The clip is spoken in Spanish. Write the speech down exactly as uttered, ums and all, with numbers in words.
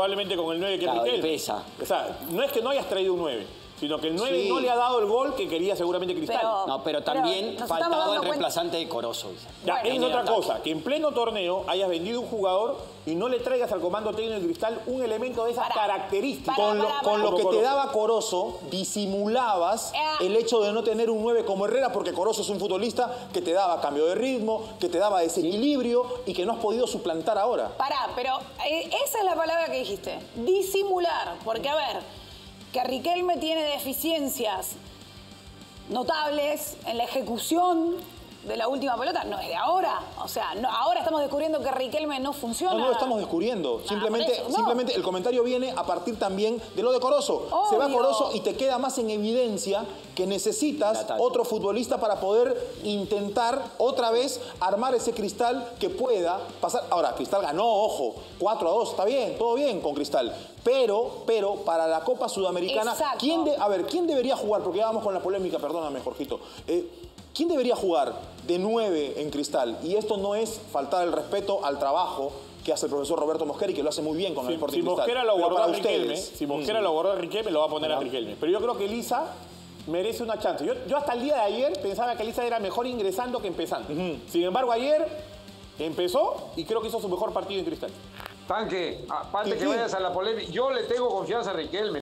probablemente con el nueve que claro, es Riquelme. pesa. O sea, no es que no hayas traído un nueve, sino que el nueve sí. no le ha dado el gol que quería seguramente Cristal. Pero, no, pero también pero faltaba el reemplazante de Corozo. Ya, bueno, es otra cosa, que en pleno torneo hayas vendido un jugador y no le traigas al comando técnico de Cristal un elemento de esas para, características. Con lo, para, para, con lo que Corozo. te daba Corozo, disimulabas eh. el hecho de no tener un nueve como Herrera, porque Corozo es un futbolista que te daba cambio de ritmo, que te daba desequilibrio y que no has podido suplantar ahora. Pará, pero eh, esa es la palabra que dijiste. Disimular. Porque, a ver, que Riquelme tiene deficiencias notables en la ejecución de la última pelota, no es de ahora. O sea, no, ahora estamos descubriendo que Riquelme no funciona. No, no lo estamos descubriendo. Nah, simplemente, eso, no. simplemente el comentario viene a partir también de lo de Corozo. Obvio. Se va Corozo y te queda más en evidencia que necesitas otro futbolista para poder intentar otra vez armar ese Cristal que pueda pasar. Ahora, Cristal ganó, ojo, cuatro a dos, está bien, todo bien con Cristal. Pero, pero, para la Copa Sudamericana, Exacto. ¿quién de, a ver, ¿quién debería jugar? Porque ya vamos con la polémica, perdóname, Jorgito. Eh, ¿Quién debería jugar de nueve en Cristal? Y esto no es faltar el respeto al trabajo que hace el profesor Roberto Mosquera y que lo hace muy bien con si, el Sporting si Cristal. Mosquera lo Pero guardó a para Riquelme, ustedes, si Mosquera mm. lo guardó a Riquelme, lo va a poner ¿verdad? a Riquelme. Pero yo creo que Elisa merece una chance. Yo, yo hasta el día de ayer pensaba que Elisa era mejor ingresando que empezando. Uh-huh. Sin embargo, ayer empezó y creo que hizo su mejor partido en Cristal. Tanque, aparte que vayas a la polémica, yo le tengo confianza a Riquelme.